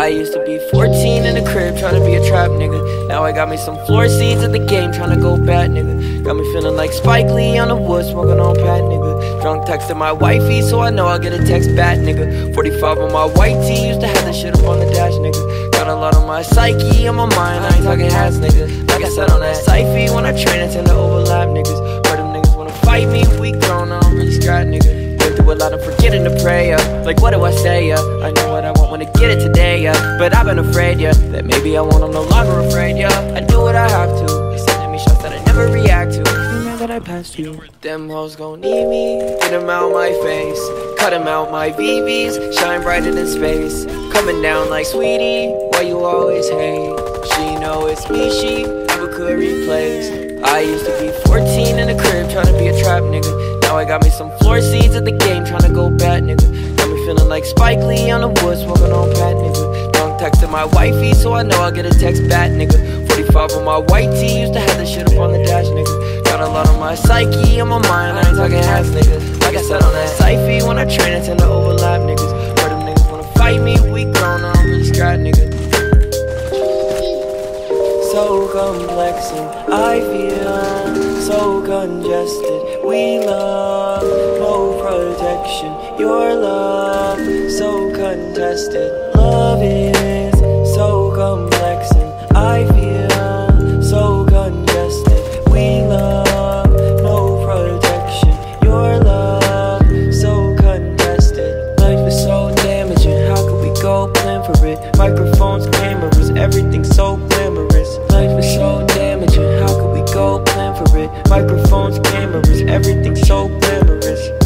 I used to be 14 in the crib trying to be a trap nigga. Now I got me some floor seeds at the game trying to go bad nigga. Got me feeling like Spike Lee on the wood smoking on Pat nigga. Drunk texting my wifey so I know I'll get a text back nigga. 45 on my white tee, used to have that shit up on the dash nigga. Got a lot on my psyche, on my mind, I ain't talking hats nigga. Like I said on that Syfy, when I train I tend to overlap niggas. Heard them niggas wanna fight me, we grown, I don't really scrap nigga. Been through a lot of forgetting to pray, like what do I say, I know what I want when I get it today, but I've been afraid, that maybe I won't, I'm no longer afraid, I do what I have to. They sending me shots that I never react to. You know that I passed you. Them hoes gon' need me. Get them out my face, cut them out my VVs, shine brighter than space. Coming down like sweetie, why you always hate? She know it's me, she never could replace. I used to be 14 in the crib trying to be a trap nigga. Now I got me some floor seeds at the game trying to go bad nigga. Got me feeling like Spike Lee on the wood smoking on Pat nigga. Drunk texting my wifey so I know I'll get a text back nigga. 45 on my white tee, used to have that shit up on the dash nigga. Got a lot on my psyche, on my mind, I ain't talking hats nigga. Like I said on that Syfy, when I train I tend to overlap niggas. Heard them niggas wanna fight me, we grown, I don't really scrap nigga. So complex and I feel so congested. We love, no protection. Your love, so contested. Love is so complex and I feel so congested. We love, no protection. Your love, so contested. Life is so damaging, how could we go plan for it? Microphones, cameras, everything so glamorous. Life is so damaging, how could we go plan for it? Microphones, cameras, everything so glamorous.